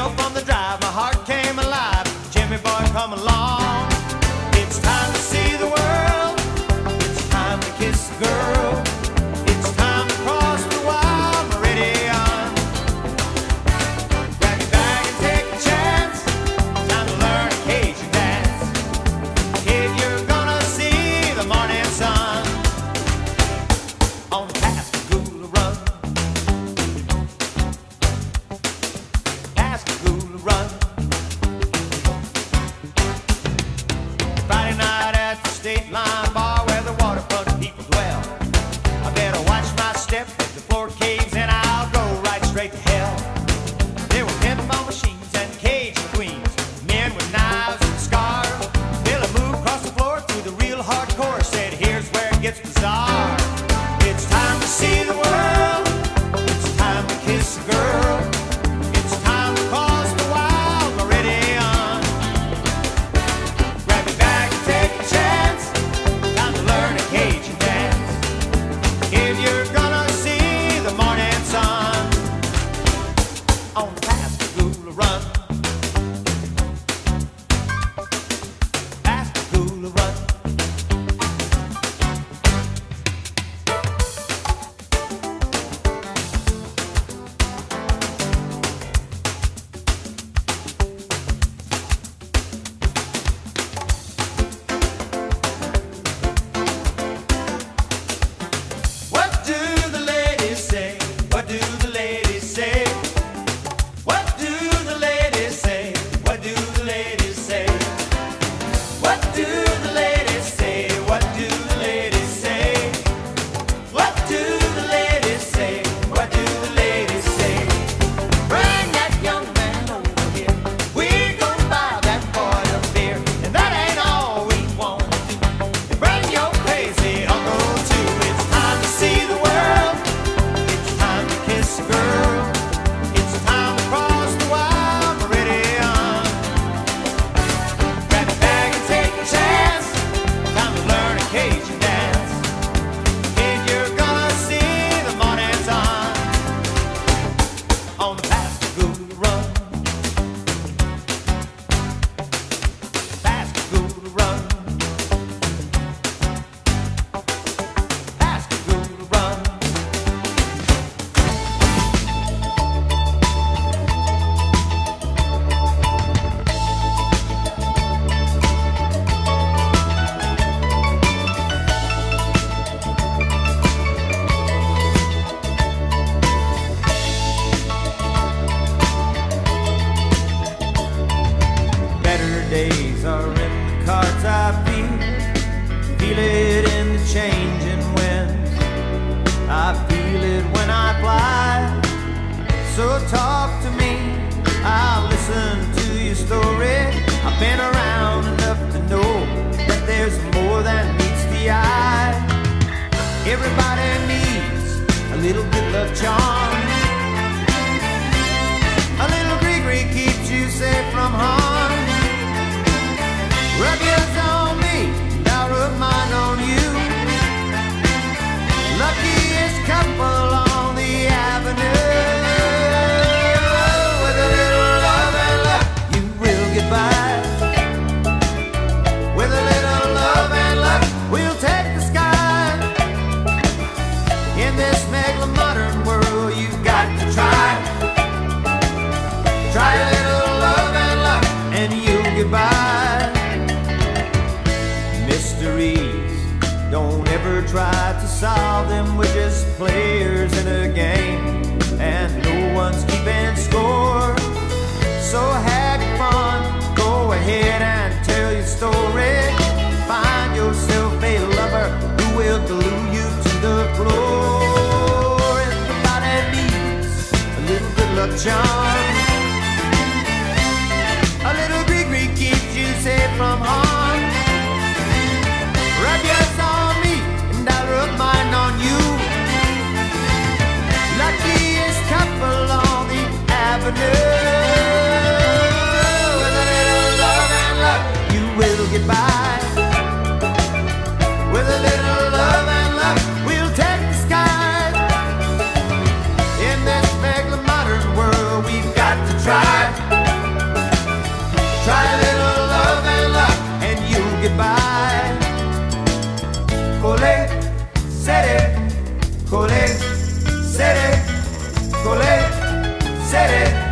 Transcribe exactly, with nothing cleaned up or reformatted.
hail from the drive, my heart came alive. Jimmy boy, come along. It's time to see the world. It's time to kiss a girl. It's time to cross the wild meridian. Grab your bag and take a chance. Time to learn a Cajun dance. Kid, you're gonna see the morning sun on the Pascagoula run. Pascagoula run. Friday night at the State Line bar where the waterfront people dwell. I better watch my step. If the floor caves in, I'll go right straight to hell. There were pinball machines and Cajun queens, men with knives and scars. Billy moved across the floor to the real hardcore, said, here's where it gets bizarre. It's time to see the world. It's time to kiss a girl. It's time to cross the wild meridian. Grab your bag and take a chance. Time to learn a Cajun dance. If you're gonna see the morning sun on the Pascagoula run. Pascagoula run. What do the ladies say? What do the ladies say? What do the ladies say? What do the ladies say? What do the ladies say? What do the ladies say? What do the ladies say? What do the ladies say? Bring that young man over here. We gon' buy that boy a beer, and that ain't all we want to do. And bring your crazy uncle too. It's time to see the world. It's time to kiss a girl. It's time to cross the wild meridian. Grab your bag and take a chance. Time to learn a Cajun dance. Kid, you're gonna see the morning sun on the Pascagoula run. Pascagoula run. Pascagoula run. Better days are in the cards I feel. Feel it in the changing winds. I feel it when I fly. So talk to me. I'll listen to your story. I've been around enough to know that there's more than meets the eye. Everybody needs a little good love charm. A little gree-gree keeps you safe from harm. Rub yours on me, and I'll rub mine on you. Luckiest couple on the avenue. With a little love and luck, you will get by. With a little love and luck, we'll take the sky. In this mega modern world, you've got to try. Try a little love and luck, and you'll get by. Mysteries, don't ever try to solve them. We're just players in a game, and no one's keeping score. So have fun, go ahead and tell your story. Find yourself a lover who will glue you to the floor. Everybody needs a little good luck charm. A little gree-gree keeps you safe from harm. Rub yours on me, and I'll rub mine on you. Luckiest couple on the avenue. With a little love and luck, you will get by. With a little love and luck, we'll take the sky. In this regular modern world, we've got to try. City.